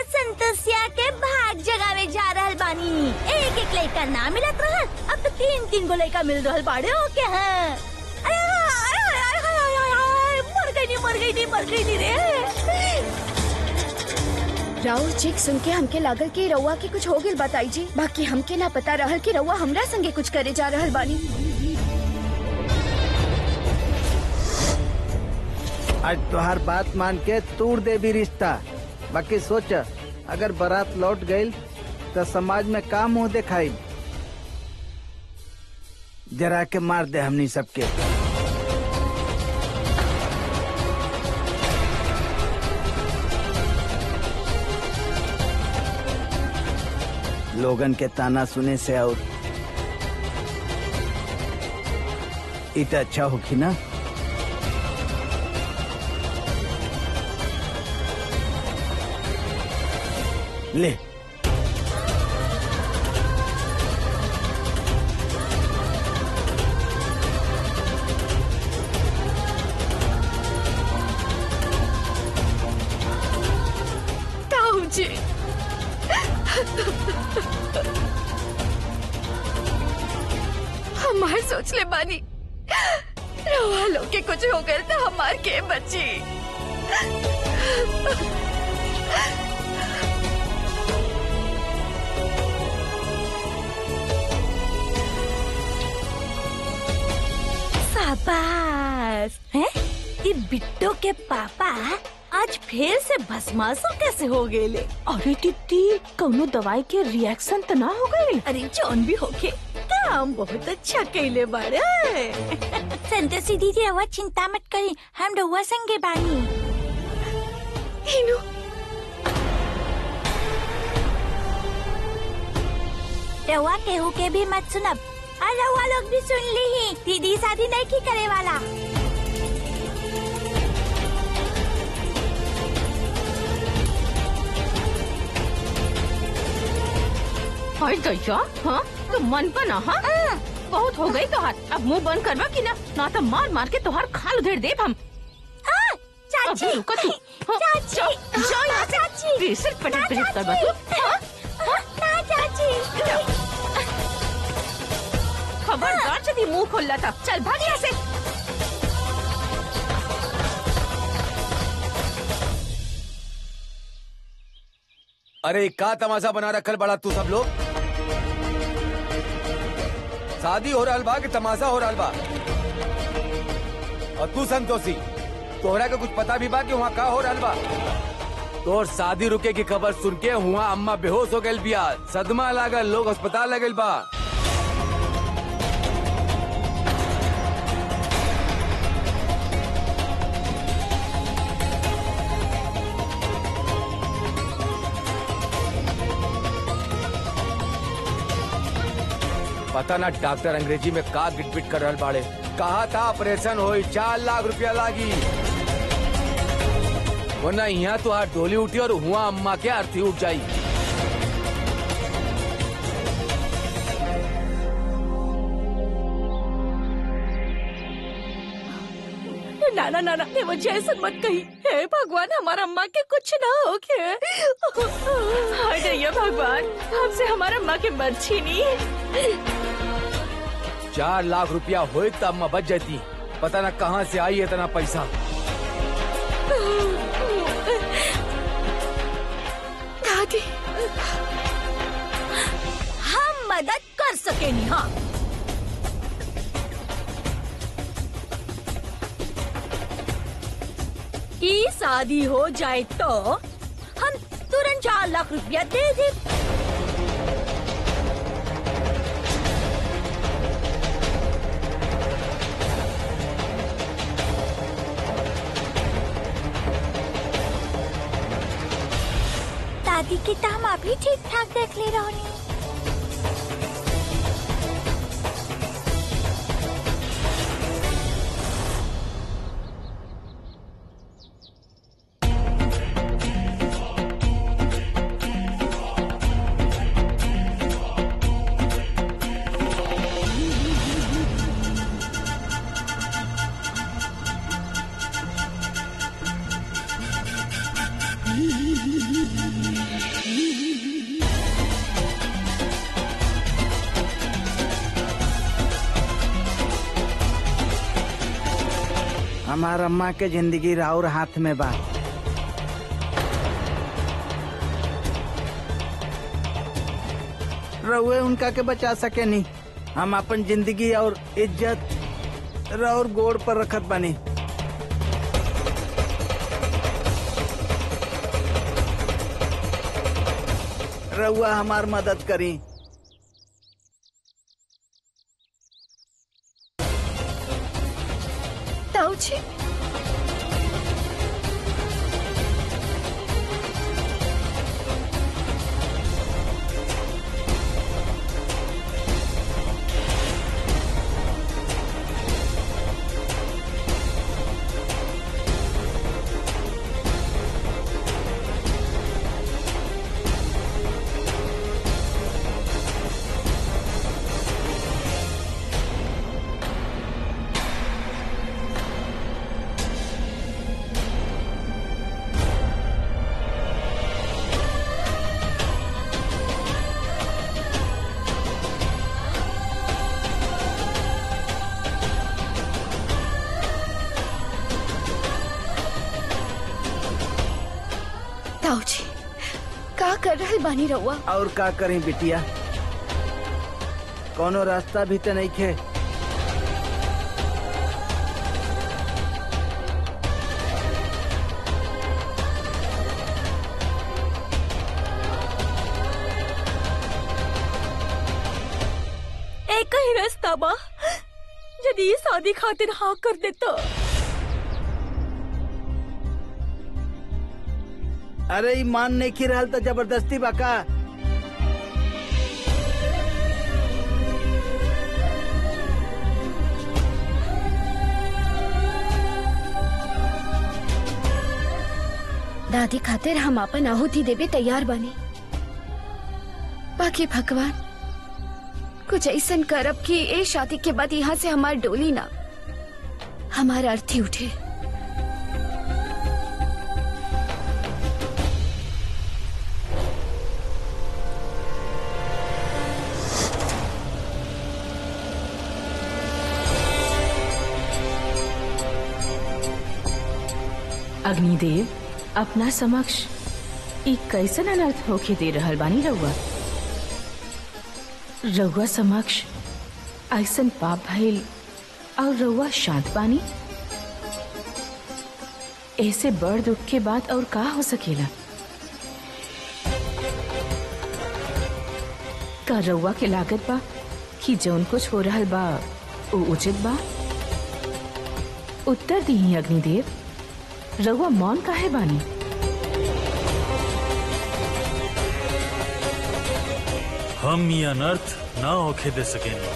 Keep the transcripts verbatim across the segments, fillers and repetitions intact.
संतोषिया के भाग जगावे जा रहल बानी। एक एक लड़का ना मिलत रहल, अब तो तीन तीन गो लड़का मिल रहल बाड़े हो क्या है? मर गई नहीं मर गई नहीं मर गई नहीं रे। राहुल चीख सुन के हमके लागल कि रउआ के कुछ हो गइल बताई जी, बाकी हमके ना पता रहल कि रउआ हमरा संगे कुछ करे जा रहल बानी। आज तुहार बात मान के तोड़ दे भी रिश्ता। बाकी सोच, अगर बारात लौट गई तो समाज में का मुंह दिखाई। जरा के मार दे हमनी सबके। लोगन के ताना सुने से और इतना अच्छा होगी ना। ले ताऊ जी, हमार सोच ले बानी, रउआ लोग के कुछ हो गए तो हमार के बची। शाबाश है। ये बिट्टो के पापा आज फिर से भस्मासुर कैसे हो गए ले? अरे दीदी, कौनो दवाई के रिएक्शन तो ना हो गई? अरे जौन भी होके काम बहुत अच्छा कैले बाड़े। संतोषी दीदी रउआ चिंता मत करी, हम रउआ संगे बानी। हिनू, रउआ केहू के भी मत सुनब और रउआ लोग भी सुन ली ही, दीदी शादी नहीं की करे वाला। हाय दैया, हाँ तो मन पर ना। हाँ बहुत हो गई तोहार, अब मुंह बंद करवा की ना, ना तो मार मार के तोहार खाल उधेड़ दे हम। चाची, अबे रुको तू। हाँ, चाची, जाओ, जाओ यहाँ से। चाची, बेसिर पटक पटक करवा तू। हाँ, ना चाची। खबरदार यदि मुंह खोल था, चल भाग यहाँ से। अरे का तमाशा बना रखल बड़ा तू सब लोग? शादी हो रहल बा कि तमाशा हो रहल बा? और तू संतोषी, तोहरा के कुछ पता भी बा कि वहाँ का हो रहल बा? तोर शादी रुके की खबर सुन के हुआ अम्मा बेहोश हो गइल बिया, सदमा लागल, लोग अस्पताल लगल बा। पता ना डॉक्टर अंग्रेजी में का गिटपिट कर रहल बाड़े। कहा था ऑपरेशन होई, चार लाख रुपया लागी, वरना यहाँ तो हाथ डोली उठी और हुआ अम्मा के अर्थी उठ जाई। ना ना ना ना, ये मुझे ऐसा मत कही। हे भगवान, हमारा अम्मा के कुछ ना हो के। हाय दैया भगवान, हमसे हमारा अम्मा के मत छीनी। चार लाख रुपया होई तो अम्मा बच जाती, पता ना कहाँ से आई इतना पैसा। दादी, हम मदद कर सके नहीं। हाँ की शादी हो जाए तो हम तुरंत चार लाख रुपया दे दे। दादी की तो हम अभी ठीक ठाक देख ले रहे हैं। हमार अम्मा के जिंदगी राउर हाथ में बा। रउए उनका के बचा सके नहीं। हम अपन जिंदगी और इज्जत राउर गोड़ पर रखत बानी। रउआ हमार मदद करी। ताऊजी, ताऊजी, का कर रहे बानी रउआ? और का करी बिटिया, कोनो रास्ता भी तो नहीं खे। एक ही रास्ता बा, यदि ये शादी खातिर हाँ कर दे तो। अरे ई मान नहीं की रहल तो जबरदस्ती बाका। दादी खातिर हम अपन आहुति देवे तैयार बने। बाकी भगवान कुछ ऐसन करब कि ए शादी के बाद यहाँ से हमार डोली ना, हमार अर्थी उठे। अग्निदेव, अपना समक्ष एक कैसन अनर्थ होके दे रहल बानी रउआ। रउआ समक्ष ऐसन पाप भइल और रउआ शांत बानी। ऐसे बड़ दुख के बाद और का हो सकेला? का रउआ के लागत बा कि जौन कुछ हो रहल बा वो उचित बा? उत्तर दी अग्निदेव, रउआ मौन काहे बानी? हम ये अनर्थ ना होके दे सकेंगे।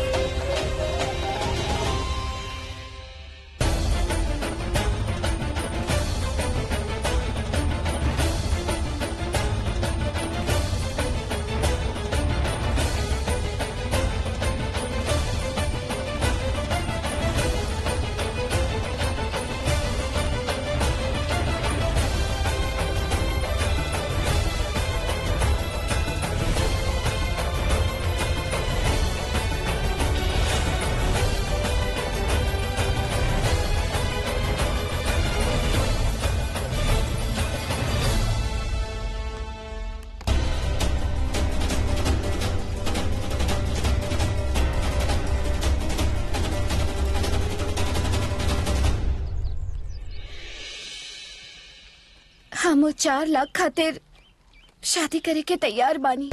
हम वो चार लाख खातिर शादी करे के तैयार बानी।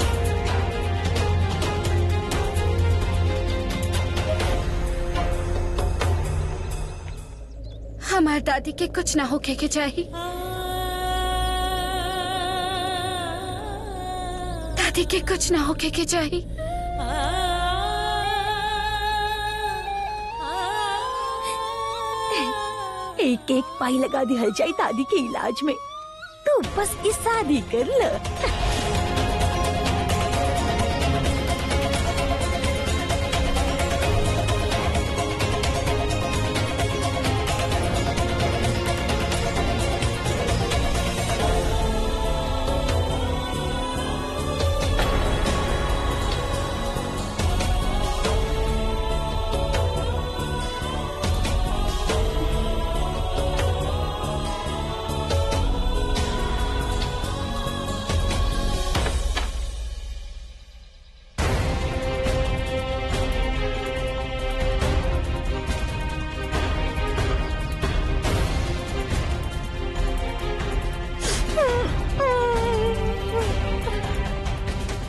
हमार दादी के कुछ ना होके के चाहिए। दादी के कुछ ना होके के चाहिए। एक एक पाई लगा दी हल जाए दादी के इलाज में। तो बस इस शादी कर ल।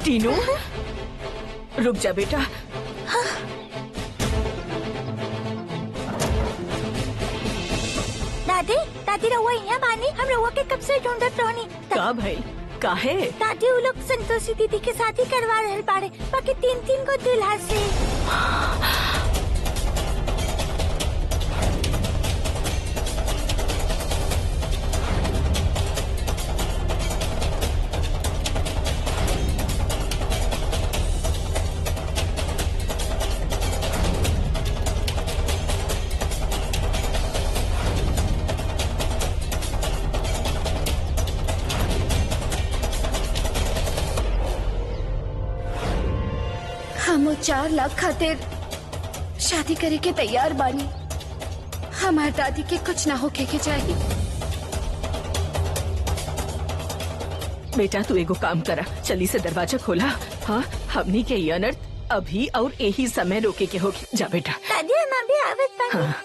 टीनू रुक जा बेटा। दादी दादी रहुआ यहाँ बानी, हम रहुआ के कब से ढूंढत रहनी। का भाई काहे? दादी वो लोग संतोषी दीदी के शादी करवा रहे बाड़े, बाकी तीन तीन को दूल्हा से। हम वो चार लाख खातिर शादी करे के तैयार बानी। हमार दादी के कुछ ना होके के चाहिए। बेटा तू एगो काम करा, चली से दरवाजा खोला। हाँ हमनी के ये अनर्थ अभी और यही समय रोके के होगी। जा बेटा। दादी हम अभी आवत बानी। हाँ।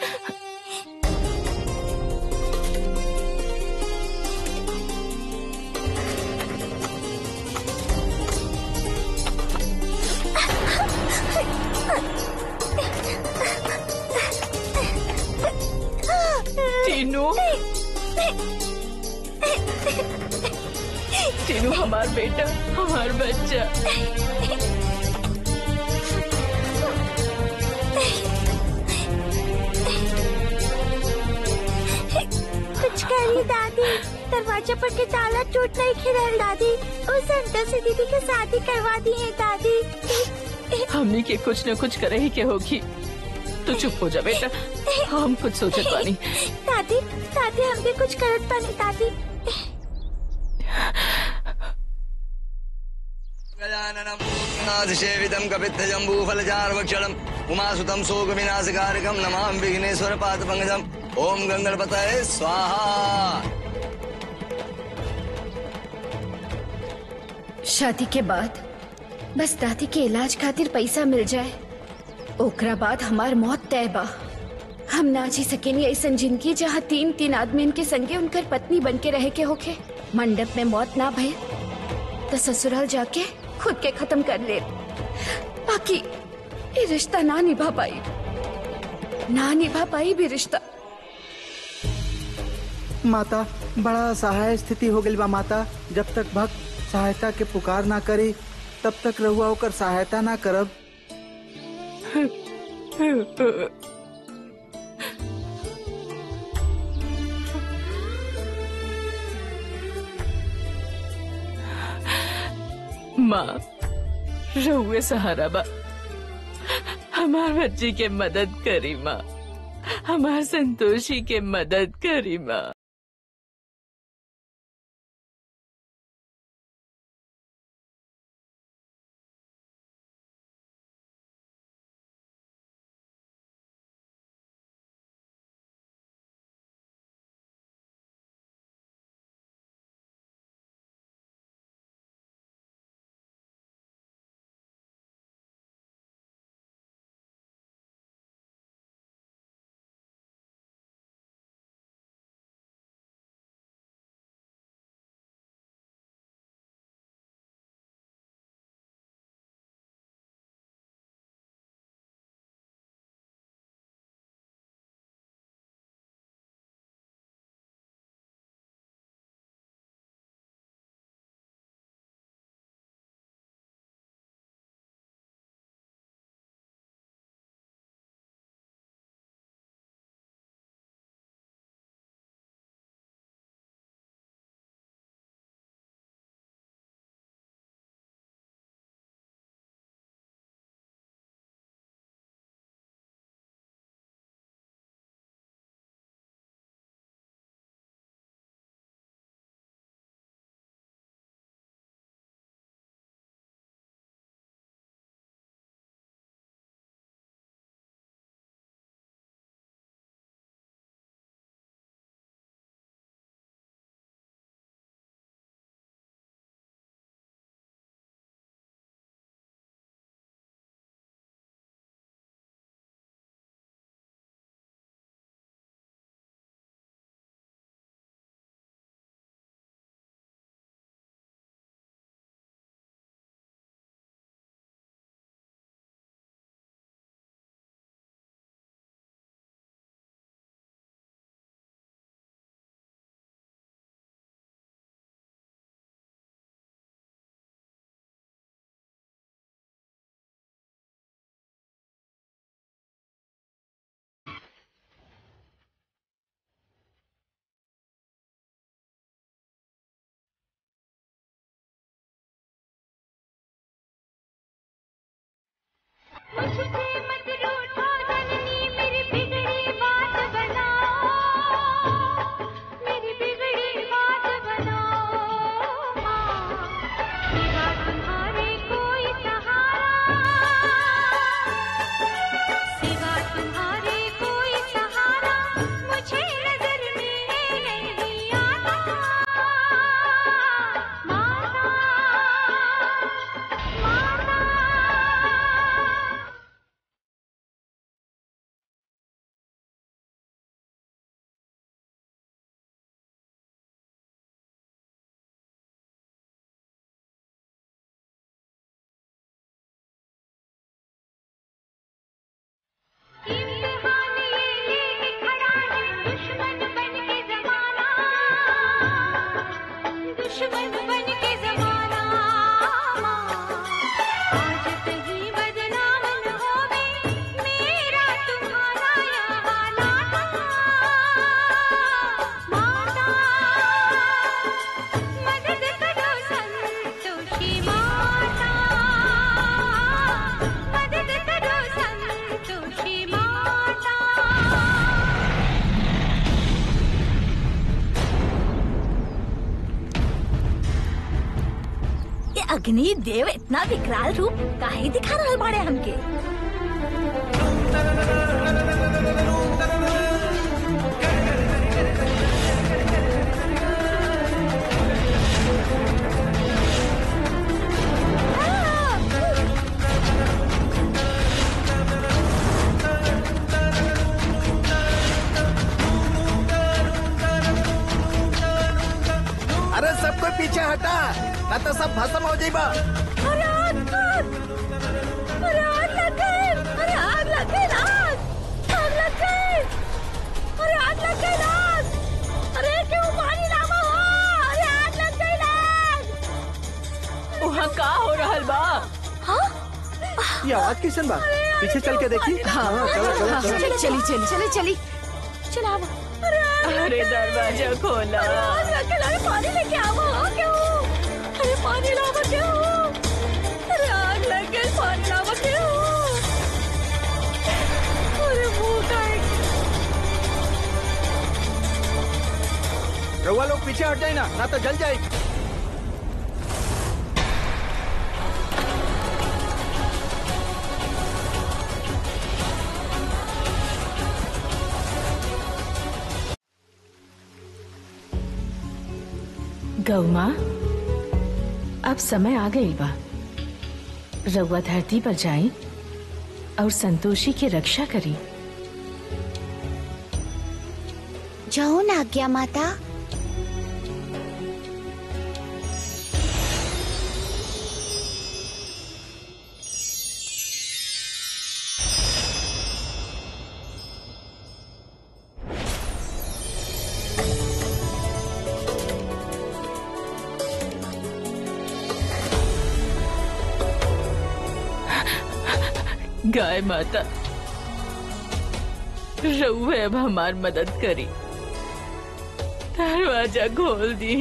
टीनू टीनू हमार बेटा, हमार बच्चा। कुछ करिए दादी, दरवाजा पर के ताला टूट नहीं खिलल दादी। उस संतोषी दीदी के शादी करवा दी है दादी। हमनी के कुछ न कुछ करे ही के होगी। तो चुप हो जा बेटा, हम कुछ सोचत बानी। दादी दादी हम भी कुछ करत बानी दादी। सेवितम कपित्थ जम्बू फलचार्वक्षरम उमासुतम शोक विनाशकारकम नमाम विघ्नेश्वर पाद पंकजम ओम गंगणपतये स्वाहा। शादी के बाद बस दादी के इलाज खातिर पैसा मिल जाए, ओकरा बाद हमार मौत तय बा। हम ना जी सकेनी ऐसन जिंदगी जहाँ तीन तीन आदमी के संगे उनकर पत्नी बन के रहे के होके। मंडप में मौत ना भय तो ससुराल जाके खुद के खत्म कर ले। बाकी ये रिश्ता ना निभा पाई, ना निभा पाई भी रिश्ता। माता बड़ा असहाय स्थिति हो गई बा माता। जब तक भक्त सहायता के पुकार ना करी तब तक रहुआ होकर सहायता ना करब। माँ रहुए सहारा बा, हमार बच्ची के मदद करी माँ, हमार संतोषी के मदद करी माँ। अग्नि देव इतना विकराल रूप काहे दिखा रहल बाड़े हमके? अरे सबको पीछे हटा, ना तो सब भस्म हो जाइबा। अरे आग, आग! अरे आग लग गई! अरे आग लग गई आग! आग लग गई! अरे आग लग गई आग! अरे क्यों पानी लावा हो? अरे आग लग गई आग! वहाँ का हो रहल बा? हाँ? ये आवाज किसन बा? पीछे चल के देखी। हाँ, चलो चलो चलो। चली चली चली चली चली चला वो। अरे दरवाजा खोला। अरे पानी लेके आओ क्यों? अरे पानी लावा क्यों? अरे आग लग गई, पानी लावा क्यों? अरे मुँह का रउआ लोग पीछे हट जाए ना, ना तो जल जाए। गौमा, अब समय आ गई बा। रउआ धरती पर जाई और संतोषी की रक्षा करी। जाओ ना आज्ञा माता। गाय माता, रउए अब हमार मदद करी, दरवाजा खोल दी।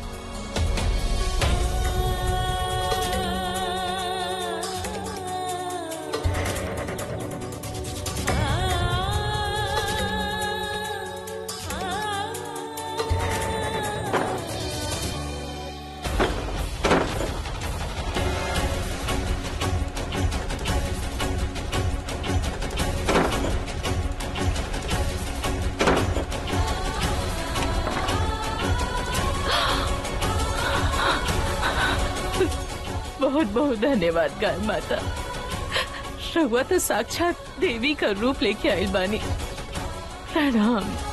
बहुत बहुत धन्यवाद गाय माता। रघुआ तो साक्षात देवी का रूप लेके आइल बानी। प्रणाम।